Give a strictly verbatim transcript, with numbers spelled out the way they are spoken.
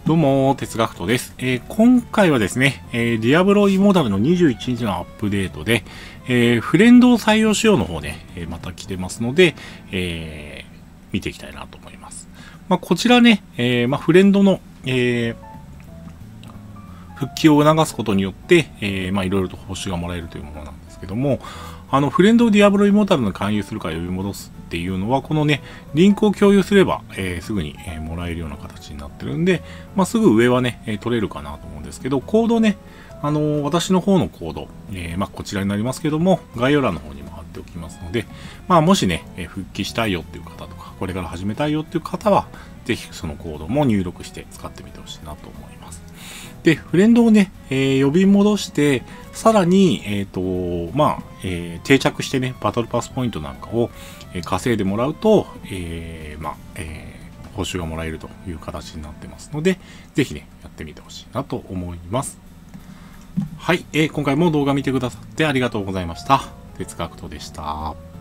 どうも、哲学とです。えー、今回はですね、えー、ディアブロイモーダルのにじゅういちにちのアップデートで、えー、フレンドを採用しようの方ね、えー、また来てますので、えー、見ていきたいなと思います。まあ、こちらね、えー、まあ、フレンドの、えー、復帰を促すことによって、えー、まあ、いろいろと報酬がもらえるというものなんですけども、あの、フレンドをディアブロイモーダルに勧誘するか呼び戻すっていうのは、このね、リンクを共有すれば、えー、すぐに、えー、もらえるような形になってるんで、まあ、すぐ上はね、えー、取れるかなと思うんですけど、コードね、あのー、私の方のコード、えー、まあ、こちらになりますけども、概要欄の方にも貼っておきますので、まあ、もしね、えー、復帰したいよっていう方とか、これから始めたいよっていう方は、ぜひそのコードも入力して使ってみてほしいなと思います。で、フレンドをね、えー、呼び戻して、さらに、えっ、ー、と、まあ、えー、定着してね、バトルパスポイントなんかを、えー、稼いでもらうと、えー、まあ、えー、報酬がもらえるという形になってますので、ぜひね、やってみてほしいなと思います。はい、えー、今回も動画見てくださってありがとうございました。哲学とでした。